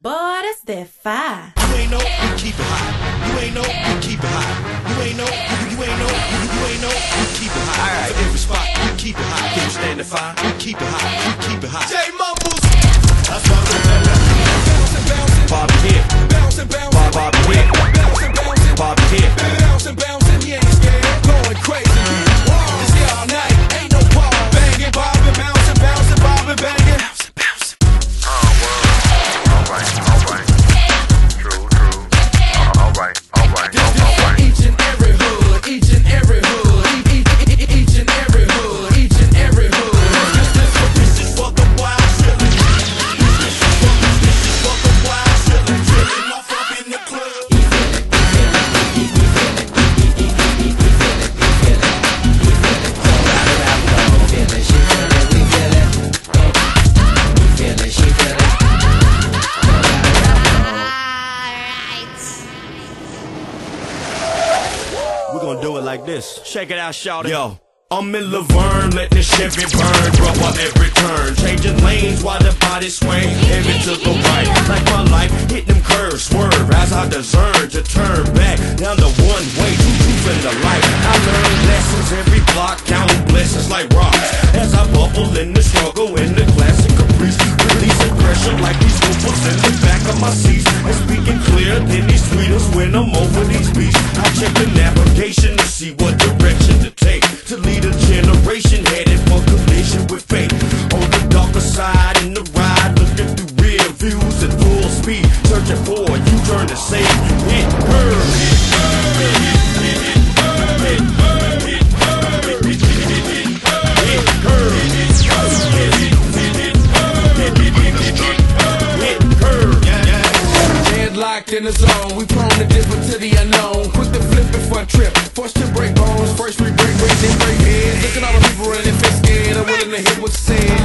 Boy, that's that fire. You ain't know, we keep it hot. You ain't know, we keep it hot. You ain't know, you ain't know, you ain't know, we keep it hot. Alright, every spot, we keep it hot. Can you stand the fire? We keep it hot, we keep it hot. J Mumbles, that's why we bouncing, bouncing, Bobby here, bouncing, bouncing, Bobby here, bouncing, bouncing, Bobby here, bouncing, bouncing, he ain't scared, going crazy. It's here all night, ain't no pause. Banging, bobbing, bouncing, bouncing, bobbing, banging. Each and every hood, each and every hood, each and every hood, each and every hood. This is for the wild chillin'. This is for the wild chillin', chillin' off up in the club. We're gonna do it like this. Shake it out, shout it. Yo, I'm in Laverne, letting the Chevy burn, rubber every turn, changing lanes while the body swing, heavy to the right, like my life, hitting them curves, swerve, as I discern to turn back, down the one way, two in the light. I learn lessons every block, counting blessings like rocks, as I bubble in the struggle, in the classic caprice, releasing pressure like these hoopers in the back of my seats, and speaking clear than these tweeters when I'm over these beats. I check the navigation to see what direction to take, to lead a generation headed for collision with fate. On the darker side in the ride, looking through rear views at full speed, searching for a U-turn to save. It hurts. Locked in the zone, we prone to dip into the unknown. Quick to flip it for a trip, forced to break bones. First we break, then break heads. Look at all the people running, if they're scared, I'm willing to hit what's said.